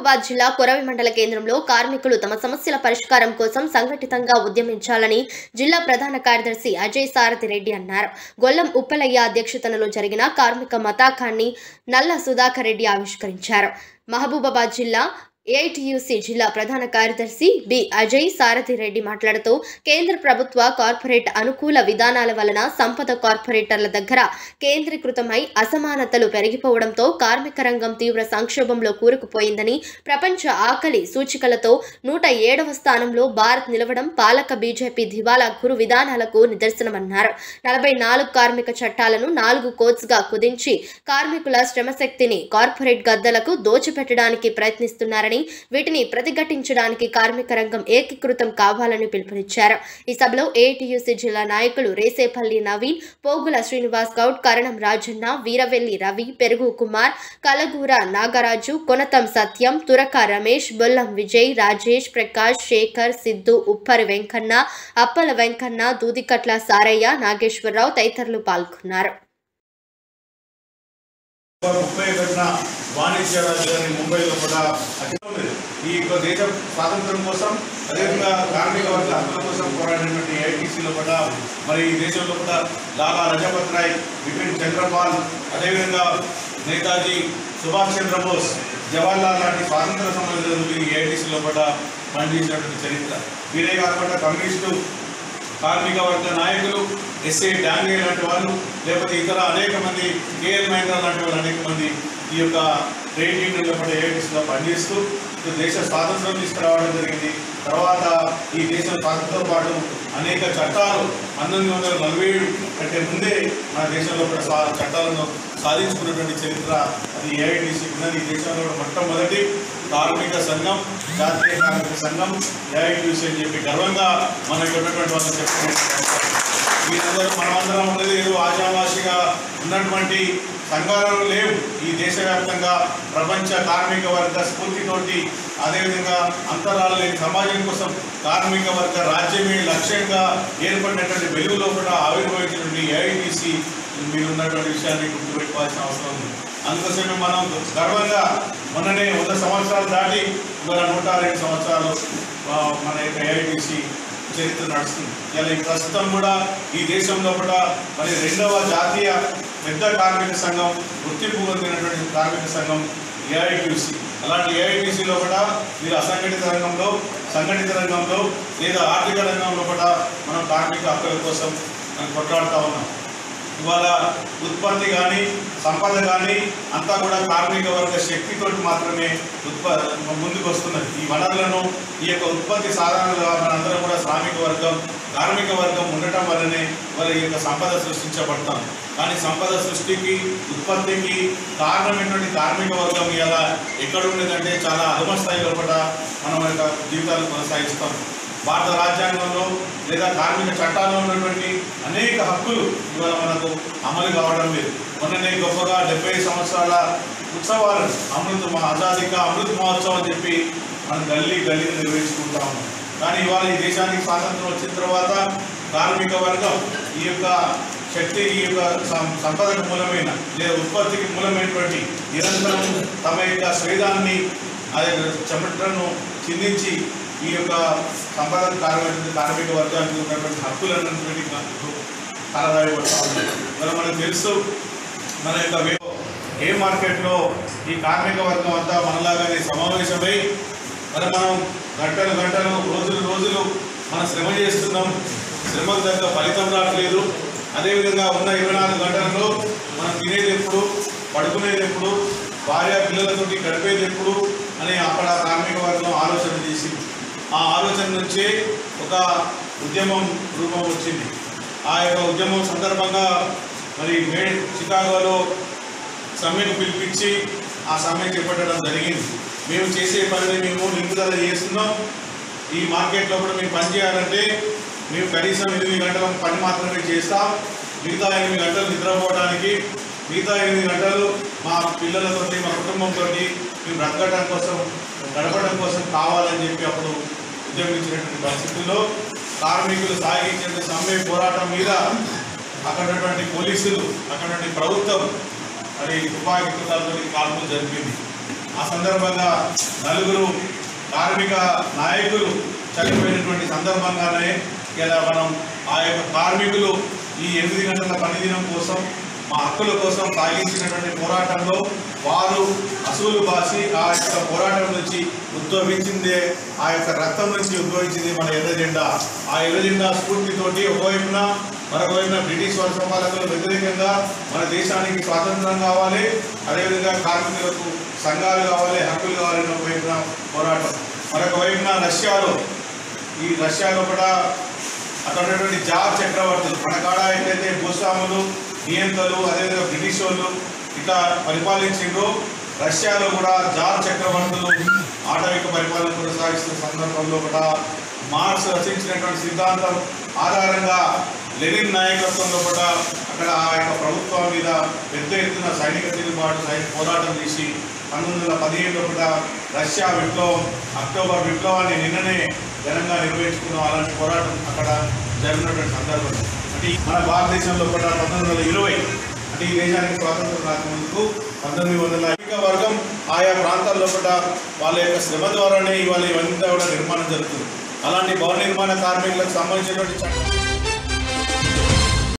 మహబూబాబాద్ జిల్లా కొరవి మండల కేంద్రంలో కార్మికులు తమ సమస్యల పరిష్కారం కోసం సంఘటితంగా ఉద్యమించాలని జిల్లా ప్రధాన కార్యదర్శి అజయ్ సారథి రెడ్డి అన్నారు. గొల్లం ఉప్పలయ్య అధ్యక్షతనలో జరిగిన కార్మిక మతాకాన్ని నల్ల సుధాకర్ రెడ్డి ఆవిష్కరించారు. మహబూబాబాద్ జిల్లా ఏఐటీయూసీ జిల్లా ప్రధాన కార్యదర్శి బి అజయ్ సారథి రెడ్డి మాట్లాడుతూ కేంద్ర ప్రభుత్వ కార్పొరేట్ అనుకూల విధానాల వలన సంపద కార్పొరేటర్ల దగ్గర కేంద్రీకృతమై అసమానతలు పెరిగిపోవడంతో కార్మిక రంగం తీవ్ర సంక్షోభంలో కూరుకుపోయిందని, ప్రపంచ ఆకలి సూచికలతో 107వ స్థానంలో భారత్ నిలవడం పాలక బీజేపీ దివాలా గురు విధానాలకు నిదర్శనమన్నారు. 44 కార్మిక చట్టాలను 4 కోడ్స్గా కుదించి కార్మికుల శ్రమశక్తిని కార్పొరేట్ గద్దలకు దోచిపెట్టడానికి ప్రయత్నిస్తున్నారని, వీటిని ప్రతిఘటించడానికి కార్మిక రంగం ఏకీకృతం కావాలని పిలుపునిచ్చారు. ఈ సభలో ఏఐటీయూసీ జిల్లా నాయకులు రేసేపల్లి నవీన్, పోగుల శ్రీనివాస్ గౌడ్, కరణం రాజన్న, వీరవెల్లి రవి, పెరుగు కుమార్, కలగూర నాగరాజు, కొనతం సత్యం, తురక రమేష్, బొల్లం విజయ్, రాజేష్, ప్రకాష్, శేఖర్, సిద్ధు, ఉప్పరి వెంకన్న, అప్పల వెంకన్న, దూదికట్ల సారయ్య, నాగేశ్వరరావు తదితరులు పాల్గొన్నారు. వాణిజ్య రాజధాని ముంబైలో కూడా ఈ దేశ స్వాతంత్రం కోసం, అదేవిధంగా కార్మిక వర్గ హక్కుల కోసం పోరాడినటువంటి ఏఐటీసీలో కూడా మరి ఈ దేశంలో కూడా లాలా లజపత్ రాయ్, బిపిన్ చంద్రపాల్, అదేవిధంగా నేతాజీ సుభాష్ చంద్రబోస్, జవహర్లాల్ లాంటి స్వాతంత్ర సమరయోధులు ఈ ఏఐటీసీలో కూడా పనిచేసినటువంటి చరిత్ర. వీరే కాకుండా కమ్యూనిస్టు కార్మిక వర్గ నాయకులు ఎస్ఏ డాంగే లాంటి వాళ్ళు, లేకపోతే ఇతర అనేక మంది, కేఎల్ మహేంద్ర లాంటి వాళ్ళు అనేక మంది ఈ యొక్క ట్రేడ్ యూనియన్లో కూడా ఏఐటీసీలో పనిచేస్తూ దేశ స్వాతంత్రం తీసుకురావడం జరిగింది. తర్వాత ఈ దేశం స్వాతంత్రంతో పాటు అనేక చట్టాలు 1947 కంటే ముందే మన దేశంలో కూడా చట్టాలను సాధించుకున్నటువంటి చరిత్ర అది ఏఐటీసీ ఉన్నది. ఈ దేశంలో మొట్టమొదటి కార్మిక సంఘం, జాతీయ కార్మిక సంఘం ఏఐటీసీ అని చెప్పి గర్వంగా మనకి ఉన్నటువంటి వాళ్ళని చెప్పుకునే మీరందరూ మనమందరం ఉన్నది ఏదో ఆశావాసిగా ఉన్నటువంటి సంఘాలు లేవు. ఈ దేశవ్యాప్తంగా ప్రపంచ కార్మిక వర్గ స్ఫూర్తితోటి, అదేవిధంగా అంతరాలు లేని సమాజం కోసం కార్మిక వర్గ రాజ్యమే లక్ష్యంగా ఏర్పడినటువంటి వెలుగులో కూడా ఆవిర్భవించినటువంటి ఏఐటీసీ మీరు ఉన్నటువంటి విషయాన్ని గుర్తుపెట్టుకోవాల్సిన అవసరం ఉంది. అందుకోసమే మనం గర్వంగా మొన్ననే 100 సంవత్సరాలు దాటి ఇవాళ 102 సంవత్సరాలు మన యొక్క ఏఐటీసీ చరిత్ర నడుస్తుంది. ఇలా ఈ ప్రస్తుతం కూడా ఈ దేశంలో కూడా మరి 2వ జాతీయ పెద్ద కార్మిక సంఘం, గుర్తింపు పొందినటువంటి కార్మిక సంఘం ఏఐటీసీ. అలాంటి ఏఐటీసీలో కూడా మీరు అసంఘటిత రంగంలో, సంఘటిత రంగంలో లేదా ఆర్థిక రంగంలో కూడా మనం కార్మిక హక్కుల కోసం మనం కొట్లాడుతూ ఉన్నాం. ఇవాళ ఉత్పత్తి కానీ, సంపద కానీ అంతా కూడా కార్మిక వర్గ శక్తితోటి మాత్రమే ముందుకు వస్తున్నది. ఈ వనరులను, ఈ యొక్క ఉత్పత్తి సాధనాలుగా మనందరం కూడా శ్రామిక వర్గం, కార్మిక వర్గం ఉండటం వల్లనే వాళ్ళ యొక్క సంపద సృష్టించబడతాం. కానీ సంపద సృష్టికి, ఉత్పత్తికి కారణమైనటువంటి కార్మిక వర్గం ఇలా ఎక్కడ ఉండేదంటే చాలా అధమ స్థాయిలో కూడా మనం యొక్క జీవితాలు కొనసాగిస్తాం. భారత రాజ్యాంగంలో లేదా కార్మిక చట్టాల్లో ఉన్నటువంటి అనేక హక్కులు ఇవాళ మనకు అమలు కావడం లేదు. మొన్ననే గొప్పగా 70 సంవత్సరాల ఉత్సవాలు ఆజాదీకా అమృత్ మహోత్సవం అని చెప్పి మనం గల్లీని నిర్వహించుకుంటాము. కానీ ఇవాళ ఈ దేశానికి స్వాతంత్రం వచ్చిన తర్వాత కార్మిక వర్గం ఈ యొక్క శక్తి, ఈ యొక్క సంపదకు మూలమైన లేదా ఉత్పత్తికి మూలమైనటువంటి నిరంతరం తమ యొక్క స్వేదాన్ని, అదే చెమటను చిందించి ఈ యొక్క సంపద కార్మిక వర్గానికి ఉన్నటువంటి హక్కులన్నింటినీ కలరాయబడతా ఉంది. మరి మనకు తెలుసు, మన యొక్క ఏ మార్కెట్లో ఈ కార్మిక వర్గం అంతా మనలాగానే సమావేశమై మరి మనం గంటలు రోజులు మనం శ్రమ చేస్తున్నాం. శ్రమకు తగ్గ ఫలితం రావట్లేదు. అదేవిధంగా ఉన్న 24 గంటలలో మనం తినేది ఎప్పుడు, పడుకునేది ఎప్పుడు, భార్య పిల్లలతోటి గడిపేది ఎప్పుడు అని అక్కడ కార్మిక వర్గం ఆలోచన చేసింది. ఆ ఆలోచన నుంచే ఒక ఉద్యమం రూపం వచ్చింది. ఆ యొక్క ఉద్యమం సందర్భంగా మరి చికాగోలో సమ్మెను పిలిపించి ఆ సమ్మె చేపట్టడం జరిగింది. మేము చేసే పనిని మేము నిలుపుదల చేస్తున్నాం. ఈ మార్కెట్లో కూడా మేము పని చేయాలంటే మేము కనీసం 8 గంటల పని మాత్రమే చేస్తాం. మిగతా 8 గంటలు నిద్రపోవడానికి, మిగతా 8 గంటలు మా పిల్లలతో, మా కుటుంబంతో మేము బ్రతకడం కోసం, గడపడం కోసం కావాలని చెప్పి అప్పుడు ఉద్యమించినటువంటి పరిస్థితుల్లో కార్మికులు సాగించిన సమ్మె పోరాటం మీద అక్కడటువంటి పోలీసులు, అక్కడటువంటి ప్రభుత్వం మరి తుపాకీ తుపాకులతో కాల్పులు జరిపింది. ఆ ఆ సందర్భంగా నలుగురు కార్మిక నాయకులు చనిపోయినటువంటి సందర్భంగానే ఇలా మనం ఆ యొక్క కార్మికులు ఈ 8 గంటల పని దినం కోసం మా హక్కుల కోసం సాగించినటువంటి పోరాటంలో వారు అసూలు బాసి ఆ యొక్క పోరాటం నుంచి ఉద్భవించిందే ఆ యొక్క రక్తం నుంచి ఉద్భవించింది మన ఎర్ర జెండా. ఆ ఎర్ర జెండా స్ఫూర్తితోటి ఒకవైపున మరొకవైపున బ్రిటిష్ వర్ష పాలకులకు వ్యతిరేకంగా మన దేశానికి స్వాతంత్రం కావాలి, అదేవిధంగా కార్మికులకు సంఘాలు కావాలి, హక్కులు కావాలని ఒకవైపున పోరాటం. మరొక వైపున రష్యాలో కూడా అక్కడ ఉన్నటువంటి జార్ చక్రవర్తులు మన కాడ ఏంటంటే భూస్వాములు నియంతలు అదేవిధంగా బ్రిటిష్ వాళ్ళు ఇట్లా పరిపాలించిండ్రో రష్యాలో కూడా జార్ చక్రవర్తులు ఆటవిక పరిపాలన కొనసాగిస్తున్న సందర్భంలో కూడా మార్క్స్ రచించినటువంటి సిద్ధాంతం ఆధారంగా లెనిన్ నాయకత్వంలో కూడా అక్కడ ఆ యొక్క ప్రభుత్వం మీద పెద్ద ఎత్తున సైనిక తిరుగుబాటు పోరాటం చేసి 1917లో కూడా రష్యా విప్లవం అక్టోబర్ విప్లవాన్ని నిన్ననే ఘనంగా నిర్వహించుకున్నాం. అలాంటి పోరాటం అక్కడ జరిగినటువంటి సందర్భం. అంటే మన భారతదేశంలో కూడా 1920 అంటే ఈ దేశానికి స్వాతంత్రం రాకముందుకు 1900 వర్గం ఆయా ప్రాంతాల్లో కూడా వాళ్ళ యొక్క శ్రమ ద్వారానే ఇవాళ ఇవన్నీ కూడా నిర్మాణం జరుగుతుంది. అలాంటి భవన నిర్మాణ కార్మికులకు సంబంధించినటువంటి చట్టం